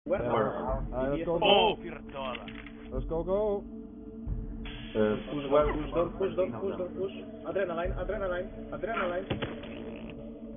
Where? Let's go, O, pierdolę. Let's go. Push door, push door, push door, push door, push. Adrenaline.